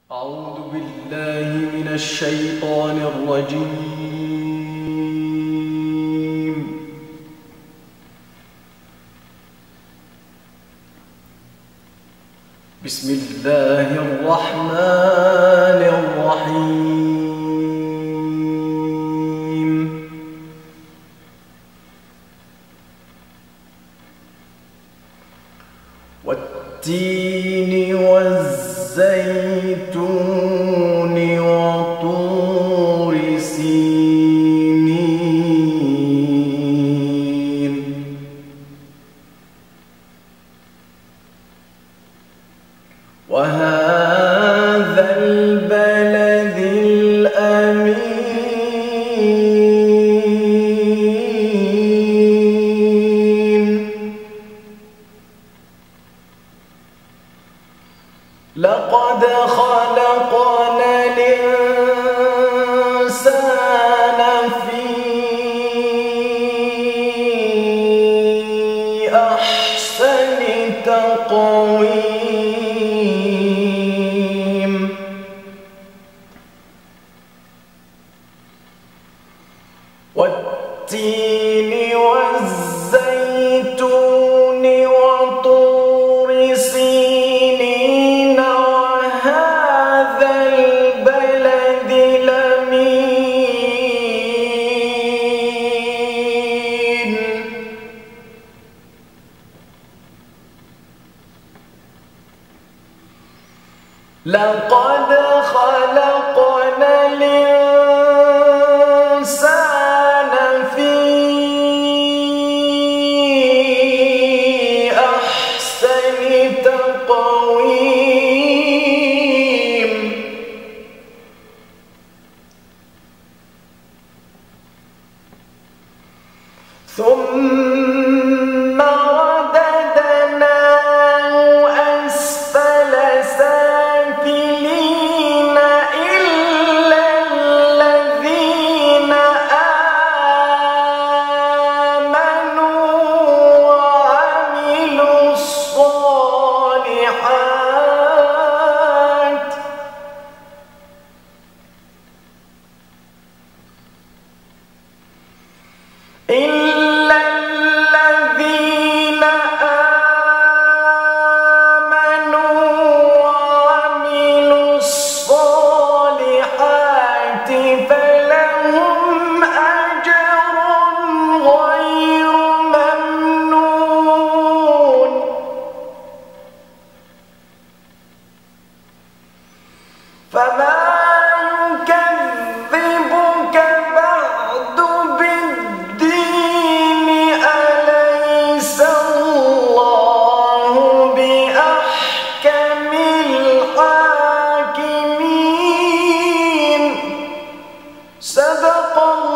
أعوذ بالله من الشيطان الرجيم. بسم الله الرحمن الرحيم. والتين والزيتون وطور سينين وهذا البلد الأمين. لقد خلقنا الإنسان في أحسن تقويم. والتين والزيتون وطور سينين وهذا البلد الأمين. لقد خلقنا الإنسان في أحسن تقويم. ثم رددناه أسفل سافلين إلا الذين آمنوا وعملوا الصالحات إلا الذين آمنوا وعملوا الصالحات فلهم أجر غير ممنون. فما يكذبك بعد بالدين؟ أليس الله بأحكم الحاكمين؟ صدق الله.